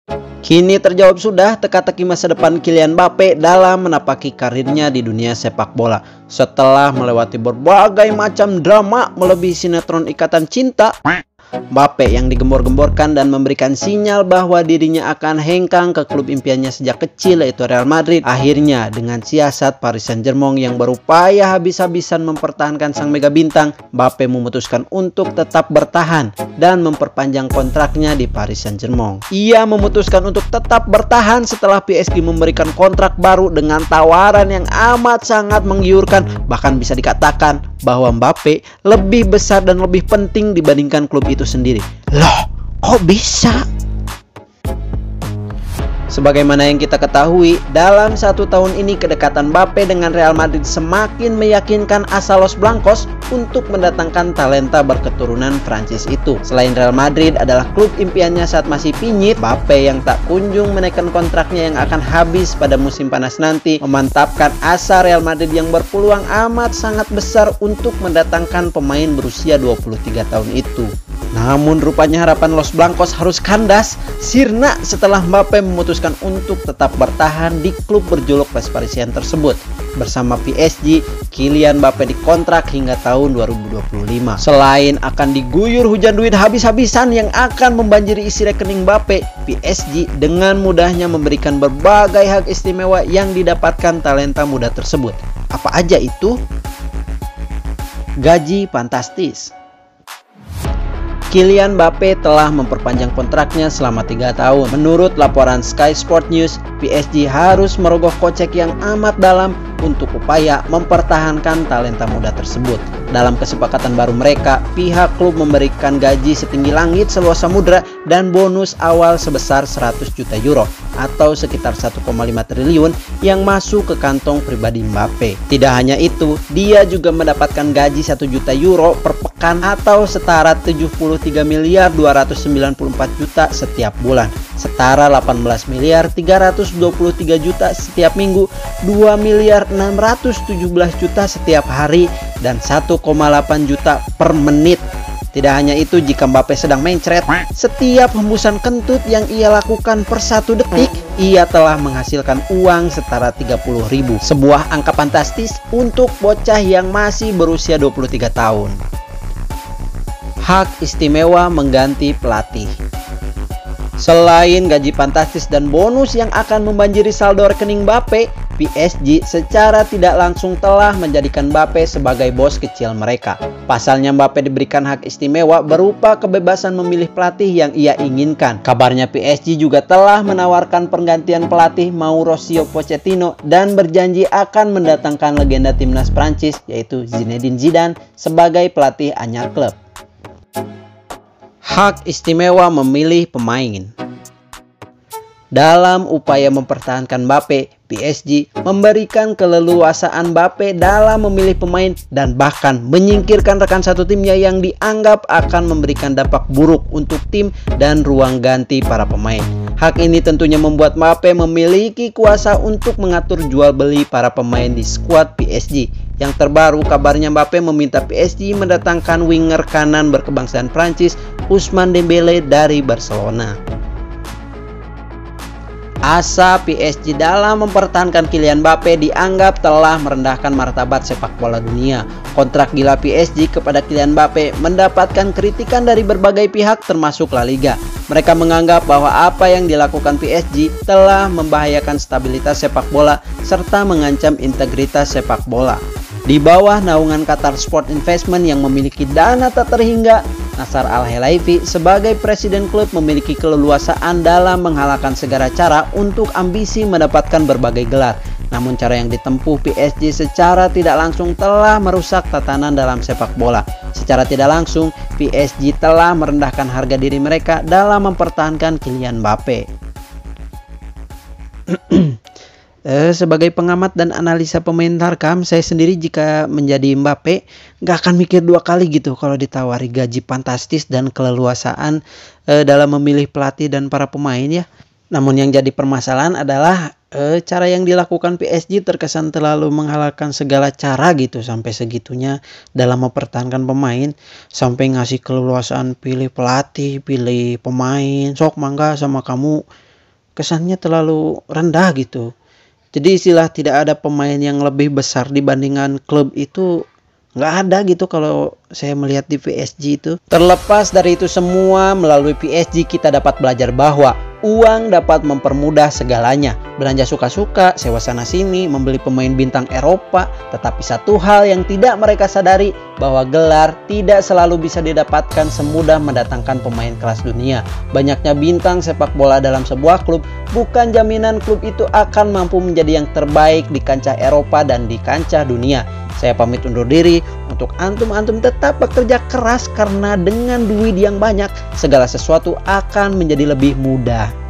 Kini terjawab sudah teka-teki masa depan Kylian Mbappe dalam menapaki karirnya di dunia sepak bola. Setelah melewati berbagai macam drama melebihi sinetron Ikatan Cinta, Mbappe yang digembor-gemborkan dan memberikan sinyal bahwa dirinya akan hengkang ke klub impiannya sejak kecil yaitu Real Madrid. Akhirnya dengan siasat Paris Saint-Germain yang berupaya habis-habisan mempertahankan sang mega bintang, Mbappe memutuskan untuk tetap bertahan dan memperpanjang kontraknya di Paris Saint-Germain. Ia memutuskan untuk tetap bertahan setelah PSG memberikan kontrak baru dengan tawaran yang amat sangat menggiurkan. Bahkan bisa dikatakan bahwa Mbappe lebih besar dan lebih penting dibandingkan klub itu sendiri. Loh, kok bisa? Sebagaimana yang kita ketahui, dalam 1 tahun ini kedekatan Mbappe dengan Real Madrid semakin meyakinkan asa Los Blancos untuk mendatangkan talenta berketurunan Prancis itu. Selain Real Madrid adalah klub impiannya saat masih pinyit, Mbappe yang tak kunjung menaikkan kontraknya yang akan habis pada musim panas nanti memantapkan asa Real Madrid yang berpeluang amat sangat besar untuk mendatangkan pemain berusia 23 tahun itu. Namun rupanya harapan Los Blancos harus kandas sirna setelah Mbappe memutuskan untuk tetap bertahan di klub berjuluk Les Parisiens tersebut. Bersama PSG, Kylian Mbappe dikontrak hingga tahun 2025. Selain akan diguyur hujan duit habis-habisan yang akan membanjiri isi rekening Mbappe, PSG dengan mudahnya memberikan berbagai hak istimewa yang didapatkan talenta muda tersebut. Apa aja itu? Gaji fantastis. Kylian Mbappe telah memperpanjang kontraknya selama 3 tahun. Menurut laporan Sky Sport News, PSG harus merogoh kocek yang amat dalam untuk upaya mempertahankan talenta muda tersebut. Dalam kesepakatan baru mereka, pihak klub memberikan gaji setinggi langit seluas samudra dan bonus awal sebesar 100 juta euro atau sekitar 1,5 triliun yang masuk ke kantong pribadi Mbappe. Tidak hanya itu, dia juga mendapatkan gaji 1 juta euro per pekan atau setara 73 miliar 294 juta setiap bulan, setara 18 miliar 323 juta setiap minggu, 2 miliar 617 juta setiap hari, dan 1,8 juta per menit. Tidak hanya itu, jika Mbappe sedang mencret, setiap hembusan kentut yang ia lakukan per 1 detik, ia telah menghasilkan uang setara 30.000. Sebuah angka fantastis untuk bocah yang masih berusia 23 tahun. Hak istimewa mengganti pelatih. Selain gaji fantastis dan bonus yang akan membanjiri saldo rekening Mbappe, PSG secara tidak langsung telah menjadikan Mbappe sebagai bos kecil mereka. Pasalnya Mbappe diberikan hak istimewa berupa kebebasan memilih pelatih yang ia inginkan. Kabarnya PSG juga telah menawarkan penggantian pelatih Mauricio Pochettino dan berjanji akan mendatangkan legenda timnas Prancis yaitu Zinedine Zidane sebagai pelatih anyar klub. Hak istimewa memilih pemain. Dalam upaya mempertahankan Mbappe, PSG memberikan keleluasaan Mbappe dalam memilih pemain dan bahkan menyingkirkan rekan satu timnya yang dianggap akan memberikan dampak buruk untuk tim dan ruang ganti para pemain. Hak ini tentunya membuat Mbappe memiliki kuasa untuk mengatur jual beli para pemain di skuad PSG. Yang terbaru, kabarnya Mbappe meminta PSG mendatangkan winger kanan berkebangsaan Prancis Ousmane Dembélé dari Barcelona. Asa PSG dalam mempertahankan Kylian Mbappe dianggap telah merendahkan martabat sepak bola dunia. Kontrak gila PSG kepada Kylian Mbappe mendapatkan kritikan dari berbagai pihak termasuk La Liga. Mereka menganggap bahwa apa yang dilakukan PSG telah membahayakan stabilitas sepak bola serta mengancam integritas sepak bola. Di bawah naungan Qatar Sport Investment yang memiliki dana tak terhingga, Nasser Al-Khelaifi sebagai presiden klub memiliki keleluasaan dalam menghalalkan segala cara untuk ambisi mendapatkan berbagai gelar. Namun cara yang ditempuh PSG secara tidak langsung telah merusak tatanan dalam sepak bola. Secara tidak langsung, PSG telah merendahkan harga diri mereka dalam mempertahankan Kylian Mbappe. Sebagai pengamat dan analisa pemain tarkam, saya sendiri jika menjadi Mbappe gak akan mikir 2 kali gitu kalau ditawari gaji fantastis dan keleluasaan dalam memilih pelatih dan para pemain ya. Namun yang jadi permasalahan adalah cara yang dilakukan PSG terkesan terlalu menghalalkan segala cara gitu sampai segitunya dalam mempertahankan pemain, sampai ngasih keleluasaan pilih pelatih, pilih pemain, sok mangga sama kamu kesannya terlalu rendah gitu. Jadi istilah tidak ada pemain yang lebih besar dibandingkan klub itu nggak ada gitu kalau saya melihat di PSG itu. Terlepas dari itu semua, melalui PSG kita dapat belajar bahwa uang dapat mempermudah segalanya. Belanja suka-suka, sewa sana sini, membeli pemain bintang Eropa. Tetapi satu hal yang tidak mereka sadari, bahwa gelar tidak selalu bisa didapatkan semudah mendatangkan pemain kelas dunia. Banyaknya bintang sepak bola dalam sebuah klub bukan jaminan klub itu akan mampu menjadi yang terbaik di kancah Eropa dan di kancah dunia. Saya pamit undur diri. Untuk antum-antum tetap bekerja keras, karena dengan duit yang banyak segala sesuatu akan menjadi lebih mudah.